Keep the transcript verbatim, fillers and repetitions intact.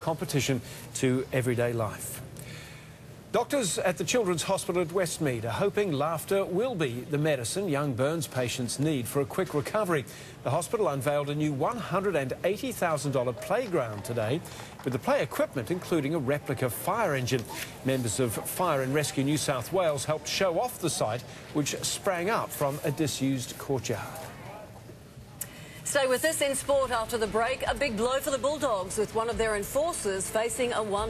competition to everyday life. Doctors at the Children's Hospital at Westmead are hoping laughter will be the medicine young burns patients need for a quick recovery. The hospital unveiled a new one hundred eighty thousand dollar playground today, with the play equipment including a replica fire engine. Members of Fire and Rescue New South Wales helped show off the site, which sprang up from a disused courtyard. Stay with us in sport after the break. A big blow for the Bulldogs, with one of their enforcers facing a one